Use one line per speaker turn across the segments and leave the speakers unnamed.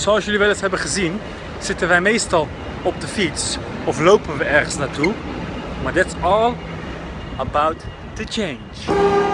Zoals jullie wel eens hebben gezien, zitten wij meestal op de fiets of lopen we ergens naartoe. Maar that's all about the change.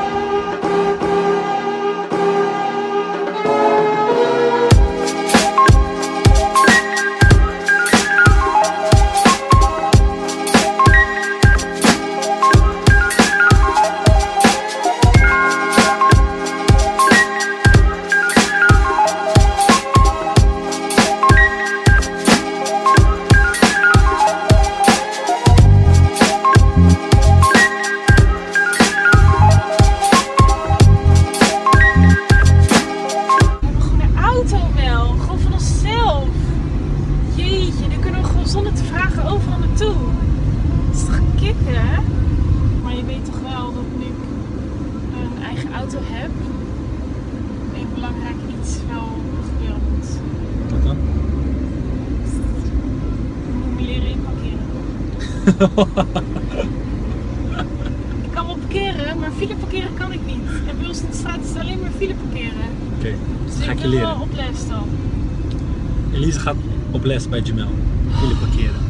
Ik kan wel parkeren, maar file parkeren kan ik niet. En bij ons in de straat is het alleen maar file parkeren.
Oké,
dus
ga ik je
wil
leren.
wel op les dan.
Elise gaat op les bij Jamel. File parkeren.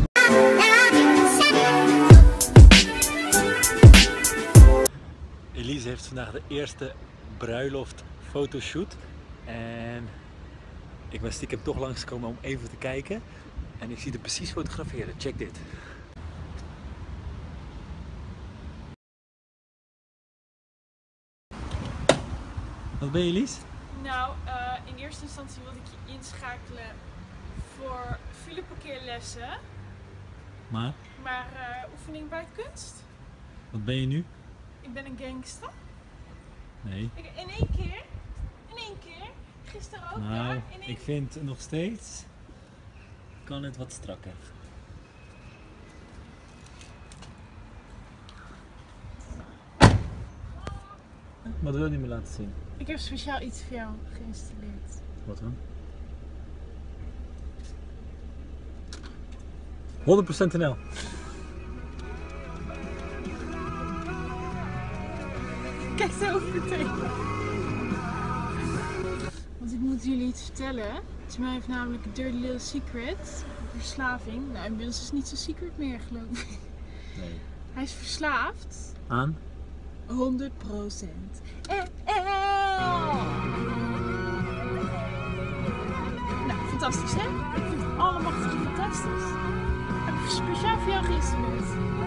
Elise heeft vandaag de eerste bruiloft fotoshoot. En ik ben stiekem toch langsgekomen om even te kijken. En ik zie het precies fotograferen. Check dit. Wat ben je, Elise?
Nou, in eerste instantie wilde ik je inschakelen voor fileparkeerlessen.
Maar
Oefening bij kunst.
wat ben je nu?
Ik ben een gangster.
Nee.
In één keer. Gisteren ook.
Nou,
ja,
ik vind nog steeds kan het wat strakker. Wat wil je niet meer laten zien?
Ik heb speciaal iets voor jou geïnstalleerd.
Wat dan? 100% NL.
Kijk zo meteen. Want ik moet jullie iets vertellen. Jamel heeft namelijk een Dirty Little Secret. Verslaving. Nou, inmiddels is het niet zo secret meer, geloof ik.
Nee.
Hij is verslaafd.
Aan?
100%. Nou, fantastisch hè? Ik vind het allemaal fantastisch. Heb ik speciaal voor jou geïnstalleerd.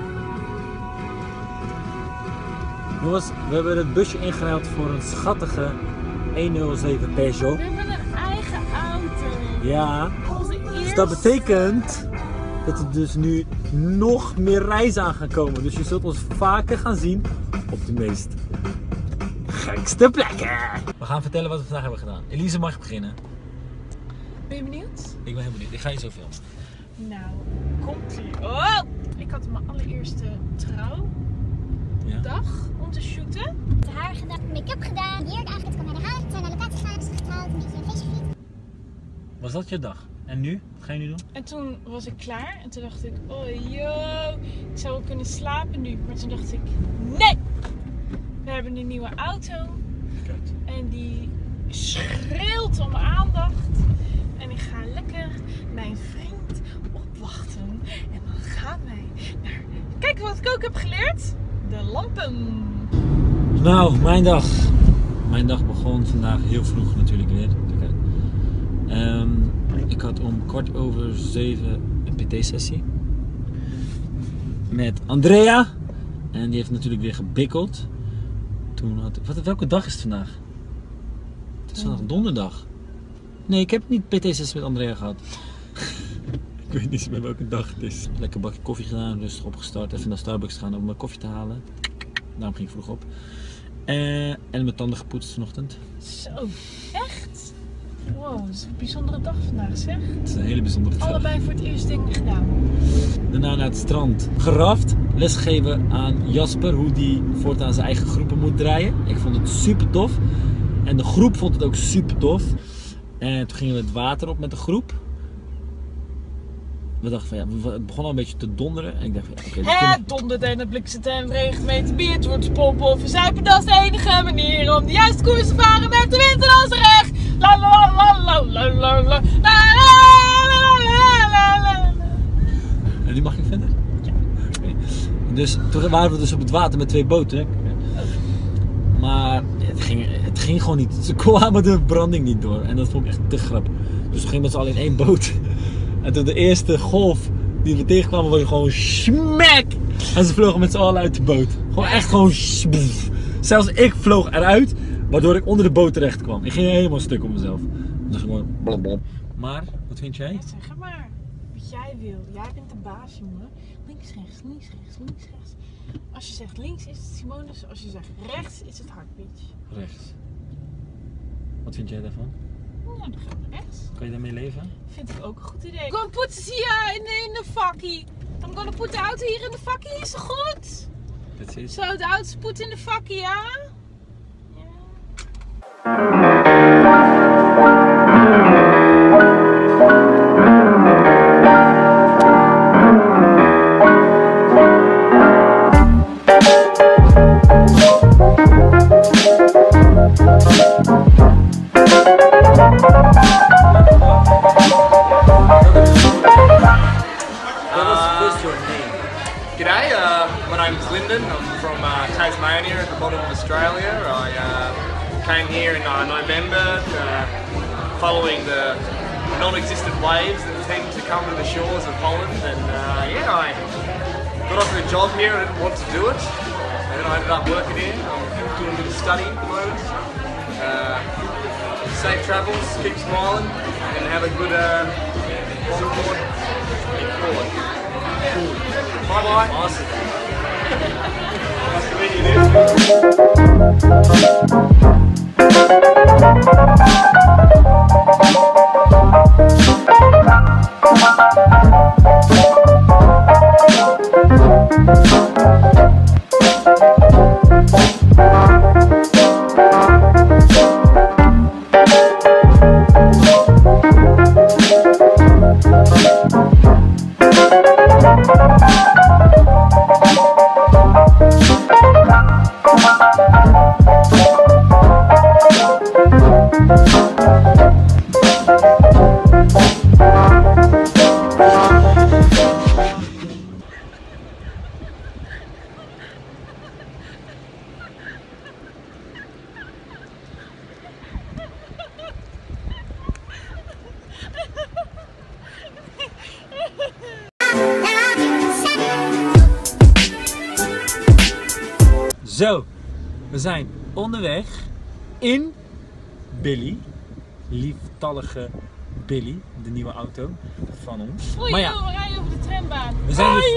Jongens, we hebben het busje ingeruild voor een schattige 107 Peugeot.
We hebben een eigen auto.
Ja,
Onze eerste...
dus dat betekent dat er dus nu nog meer reizen aan gaan komen. Dus je zult ons vaker gaan zien op de meest gekste plekken. We gaan vertellen wat we vandaag hebben gedaan. Elise mag beginnen.
Ben je benieuwd?
Ik ben heel benieuwd. Ik ga je zo filmen.
Nou, komt-ie. Oh! Ik had mijn allereerste trouwdag om te shooten.
Haar gedaan, make-up gedaan, hier eigenlijk kwam bij de huis, zijn naar locatie gegaan, is getrouwd, een beetje een feestje gevierd.
Was dat je dag? En nu? Wat ga je nu doen?
En toen was ik klaar en toen dacht ik, oh yo, ik zou wel kunnen slapen nu. Maar toen dacht ik, nee! We hebben een nieuwe auto
Kijk.
en die schreeuwt om aandacht. En ik ga lekker mijn vriend opwachten. En dan gaan wij naar... Kijk wat ik ook heb geleerd. De lampen.
Nou, mijn dag. Mijn dag begon vandaag heel vroeg natuurlijk weer. Ik had om 7:15 een PT-sessie met Andrea. En die heeft natuurlijk weer gebikkeld. Toen welke dag is het vandaag? Het is vandaag donderdag. Nee, ik heb niet PT-sessie met Andrea gehad. Ik weet niet meer welke dag het is. Lekker bakje koffie gedaan, rustig opgestart. Even naar Starbucks gaan om mijn koffie te halen. Daarom ging ik vroeg op. En mijn tanden gepoetst vanochtend.
Zo, echt? Wow, dat is een bijzondere dag vandaag zeg.
Het is een hele bijzondere dag.
Allebei voor het eerst dingen gedaan.
Daarna naar het strand geraft. Lesgegeven aan Jasper hoe die voortaan zijn eigen groepen moet draaien. Ik vond het super tof. En de groep vond het ook super tof. En toen gingen we het water op met de groep. We dachten van ja, het begon al een beetje te donderen. En ik dacht van ja, oké.
Het dondert en het bliksemt en het regent met de bier. Het wordt spompen of verzuipen. Dat is de enige manier om de juiste koers te varen met de wind in onze rug. La la la la la la la.
Dus toen waren we dus op het water met 2 boten. Maar het ging gewoon niet. Ze kwamen de branding niet door. En dat vond ik echt te grappig. Dus we gingen met z'n allen in 1 boot. En toen de eerste golf die we tegenkwamen was gewoon smack. En ze vlogen met z'n allen uit de boot. Gewoon echt gewoon zelfs ik vloog eruit. Waardoor ik onder de boot terecht kwam. Ik ging helemaal stuk op mezelf. Dus gewoon blablabla. Maar, wat vind jij?
Ja, zeg maar. Wat jij wil. Jij bent de baas, jongen. Links, rechts, links, rechts, links, rechts. Als je zegt links is het Simonus. Als je zegt rechts is het Heartbeach.
Rechts. Wat vind jij daarvan?
Nou, dan gaan we rechts.
Kan je daarmee leven?
Vind ik ook een goed idee. I'm gonna put this here in the fuckie. I'm gonna put the auto hier in de fuckie. Is dat goed?
Precies.
Zo, de auto is put in de fuckie, ja?
G'day, my name's Lyndon. I'm from Tasmania at the bottom of Australia. I came here in November following the non-existent waves that tend to come to the shores of Holland, and yeah, I got offered a job here and didn't want to do it, and then I ended up working here. I'm doing a bit of study at the moment. Safe travels, keep smiling, and have a good long board. Bye bye. Awesome. Nice to meet you,
Zo, we zijn onderweg in Billy, lieftallige Billy, de nieuwe auto van ons.
Oei,
Maar ja,
we rijden over de trambaan.
we zijn dus,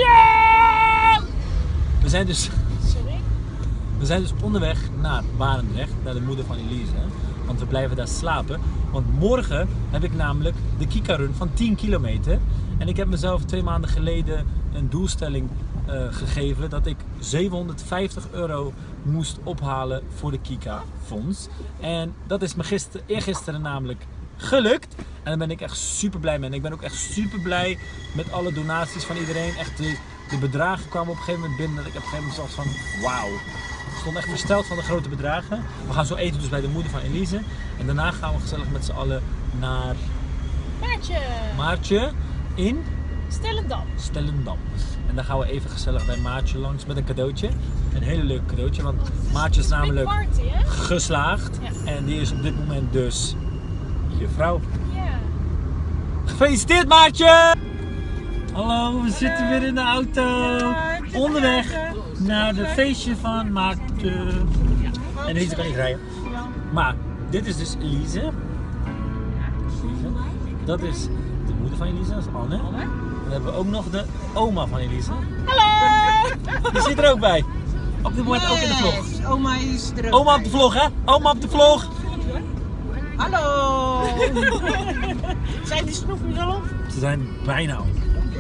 Sorry?
we zijn dus onderweg naar Barendrecht, naar de moeder van Elise. Want we blijven daar slapen. Want morgen heb ik namelijk de Kika Run van 10 kilometer. En ik heb mezelf 2 maanden geleden een doelstelling gegeven dat ik €750 moest ophalen voor de Kika Fonds. En dat is me eergisteren namelijk gelukt. En daar ben ik echt super blij mee. En ik ben ook echt super blij met alle donaties van iedereen. Echt de bedragen kwamen op een gegeven moment binnen. Dat ik op een gegeven moment dacht van wauw. Ik stond echt versteld van de grote bedragen. We gaan zo eten dus bij de moeder van Elise. En daarna gaan we gezellig met z'n allen naar Maartje in Stellendam. En dan gaan we even gezellig bij Maartje langs met een cadeautje. Een hele leuk cadeautje, want Maartje is namelijk geslaagd.
Ja.
En die is op dit moment dus je vrouw.
Ja.
Gefeliciteerd Maartje! Hallo, we zitten weer in de auto.
Ja,
Onderweg naar de feestje van Maartje. En Elise kan niet rijden. Maar dit is dus Elise. Dat is de moeder van Elise, dat is Anne. Dan hebben we ook nog de oma van Elise.
Hallo!
Die zit er ook bij. Op dit moment ook in de vlog.
Oma is er ook
Oma op
bij.
de vlog, hè? Oma op de vlog.
Hallo! Zijn die snoepjes al op?
Ze zijn bijna op.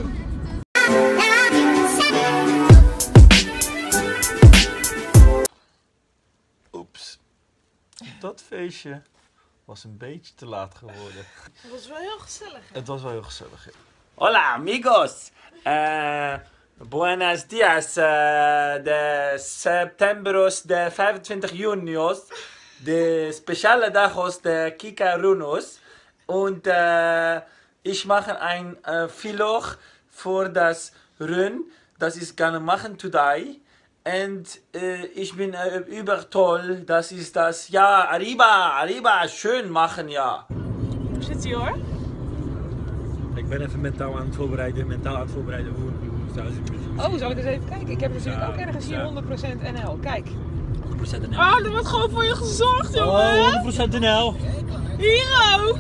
Oeps. Dat feestje was een beetje te laat geworden.
Dat was wel heel gezellig. Hè?
Het was wel heel gezellig.
Hola amigos, buenos dias, de septemberos de 25 junios, de speciale dagos de Kika Runos und ich mache ein Vlog für das Run das ich gerne machen today. Und ich bin über toll, das ist das, ja, arriba, schön machen, ja.
Hoe zit hij hoor?
Ik ben even mentaal aan het voorbereiden hoe zou ze muziek.
Oh, zal ik eens even kijken? Ik heb natuurlijk ook ergens hier 100% NL. Kijk.
100% NL.
Oh, er wordt gewoon voor je gezocht, jongen.
Oh, 100% NL.
Hier ook.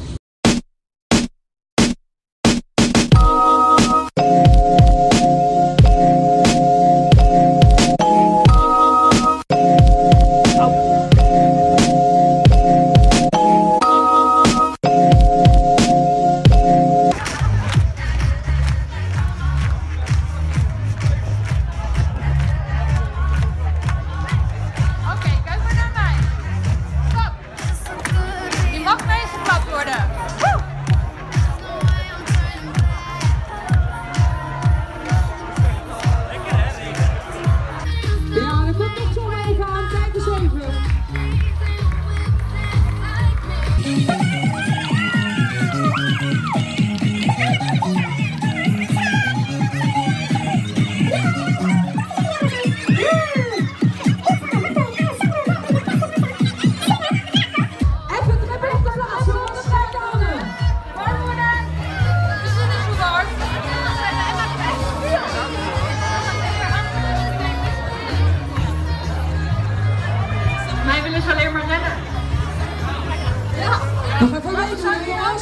Mij willen ze alleen maar rennen. Ja.
Nog even weten, jongens.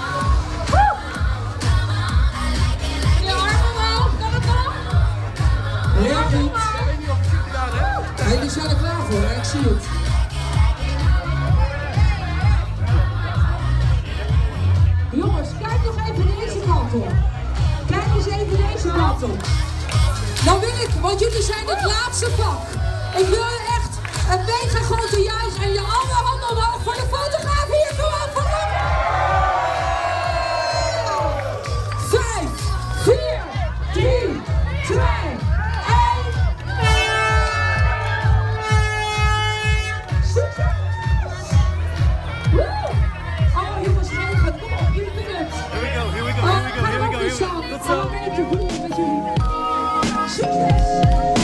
Je armen omhoog, kan het nog?
Ja, goed. Hey, jullie zijn er klaar voor, hè? Ik zie het. Jongens, kijk nog even deze kant op. Kijk eens even deze kant op. Dan wil ik, want jullie zijn het laatste vak. Ik wil echt een mega grote juich en je alle handen omhoog voor de fotograaf hier. Kom op, voorop. 5, 4, 3, 2, 1. Succes! Woe! Oh jongens, regent. Kom op, jullie kunnen het.
Here we go.
Tot zo. Met jullie. Succes!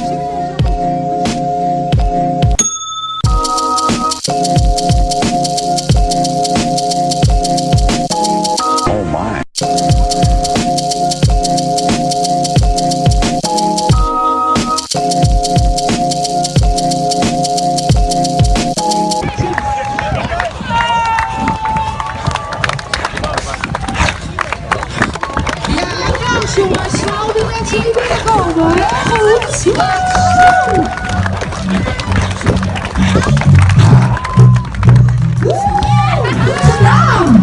Jongens, hou de mensen die binnenkomen. Heel goed. Goed gedaan.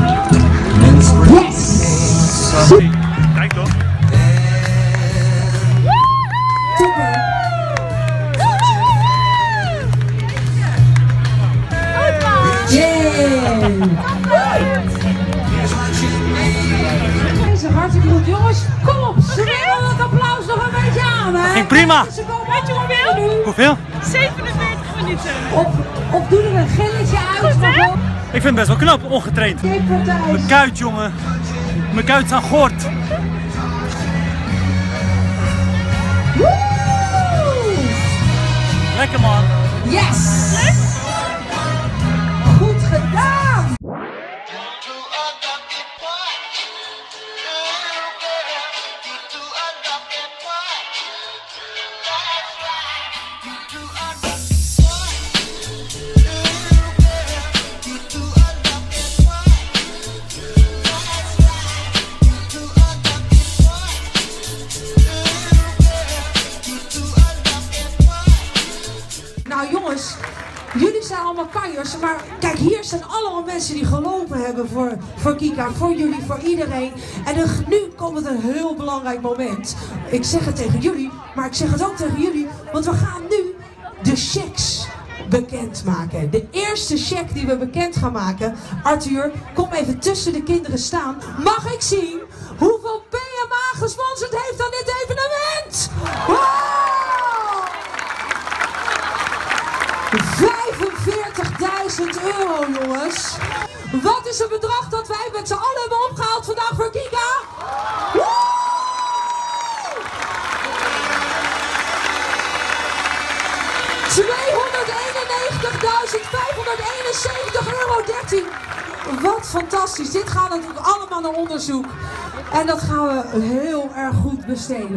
Yes.
Kijk toch.
Topper. Hartstikke goed, jongens. Kom op, ze willen het applaus nog een beetje aan, hè?
Ging prima.
Weet je hoeveel?
Hoeveel?
47 minuten.
Of doe er een gilletje uit.
Goed, hè?
Ik vind het best wel knap, ongetraind. Mijn kuit, jongen. Mijn kuit is aan gort. Lekker, man.
Yes! Goed gedaan! Nou jongens, jullie zijn allemaal kanjers, maar kijk, hier zijn allemaal mensen die gelopen hebben voor Kika, voor jullie, voor iedereen. En nu komt het een heel belangrijk moment. Ik zeg het tegen jullie, maar ik zeg het ook tegen jullie, want we gaan nu de checks bekendmaken. De eerste check die we bekend gaan maken. Arthur, kom even tussen de kinderen staan. Mag ik zien hoeveel PMA gesponsord heeft aan dit evenement? Wow! 45.000 euro, jongens. Wat is het bedrag dat wij met z'n allen hebben opgehaald vandaag voor Kika? Woe! 13. Wat fantastisch. Dit gaat natuurlijk allemaal naar onderzoek. En dat gaan we heel erg goed besteden.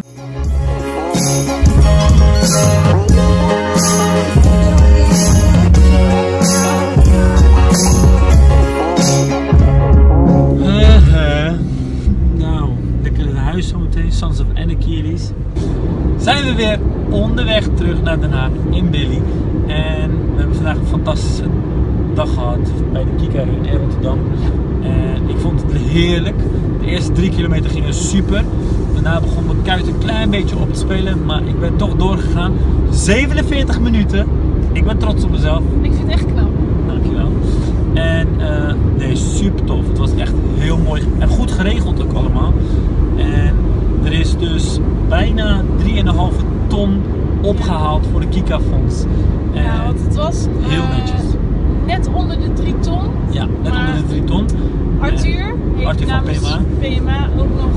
Nou, lekker het huis zometeen. Sons of Anarchy's. Zijn we weer onderweg terug naar Den Haag in Billy. En we hebben vandaag een fantastische dag gehad bij de Kika in Rotterdam. En ik vond het heerlijk. De eerste 3 kilometer gingen super. Daarna begon mijn kuit een klein beetje op te spelen. Maar ik ben toch doorgegaan. 47 minuten. Ik ben trots op mezelf.
Ik vind het echt knap.
Dankjewel. En nee, super tof. Het was echt heel mooi en goed geregeld ook allemaal. En er is dus bijna 3,5 ton opgehaald voor de Kika Fonds.
Ja, want het was
heel netjes.
Net onder de 3 ton.
Ja, net onder de 3 ton.
Arthur heeft namens PMA ook nog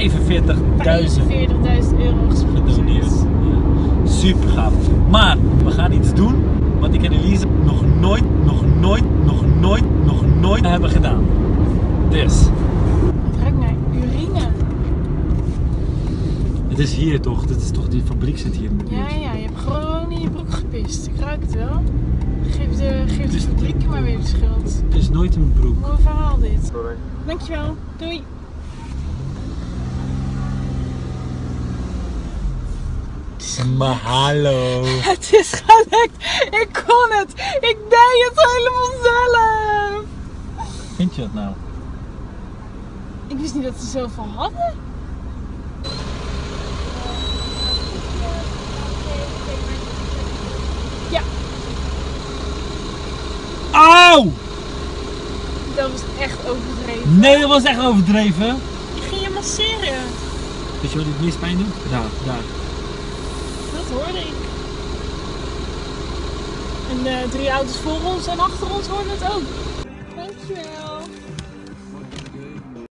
45.000
euro
gedoneerd. Ja. Super gaaf. Maar we gaan iets doen wat ik en Elise nog nooit hebben gedaan. Dus.
Het ruikt naar urine.
Het is hier toch? Dit is toch die fabriek zit hier in de buurt?
Ja, je hebt gewoon in je broek gepist. Ik ruik het wel. Geef de fabriek maar weer de schuld.
Het is nooit in mijn broek.
Mooi verhaal dit. Sorry. Dankjewel. Doei.
Maar hallo.
Het is gelukt. Ik kon het. Ik deed het helemaal zelf.
Vind je dat nou?
Ik wist niet dat ze zoveel hadden. Ja.
Auw!
Dat was echt overdreven.
Nee, dat was echt overdreven.
Ik ging je masseren.
Weet je wat het meest pijn doet? Daar.
Dat hoorde ik. En 3 auto's voor ons en achter ons hoorden het ook. Dankjewel.